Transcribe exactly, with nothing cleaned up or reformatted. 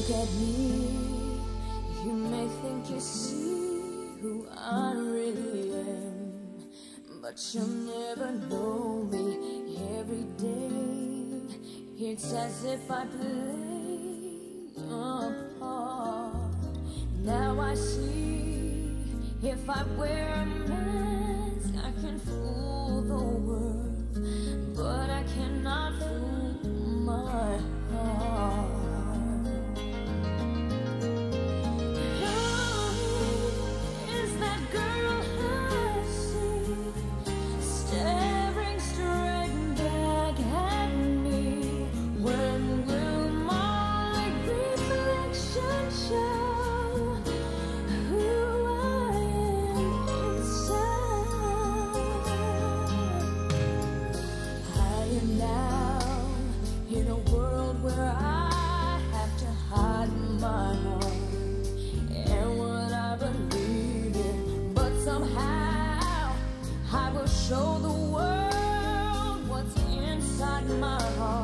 look at me, you may think you see who I really am, but you'll never know me. Every day it's as if I play a part. Now I see, if I wear a mask I can fool the world, but I cannot fool my heart. In a world where I have to hide my heart and what I believe in, but somehow I will show the world what's inside my heart.